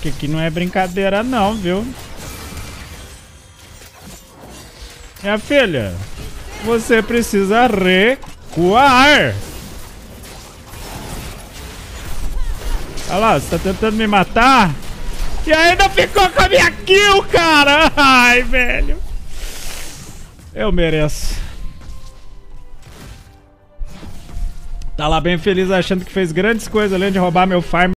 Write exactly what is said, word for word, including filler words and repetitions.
que aqui não é brincadeira não, viu? Minha filha, você precisa recuar. Olha lá, você tá tentando me matar? E ainda ficou com a minha kill, cara! Ai, velho. Eu mereço. Tá lá bem feliz achando que fez grandes coisas além de roubar meu farm.